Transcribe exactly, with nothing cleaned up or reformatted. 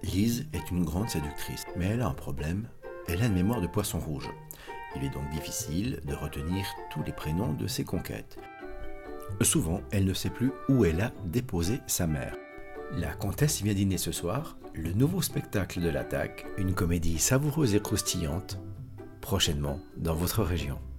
Lise est une grande séductrice, mais elle a un problème, elle a une mémoire de poisson rouge. Il est donc difficile de retenir tous les prénoms de ses conquêtes. Souvent, elle ne sait plus où elle a déposé sa mère. La comtesse vient dîner ce soir, le nouveau spectacle de l'attaque, une comédie savoureuse et croustillante, prochainement dans votre région.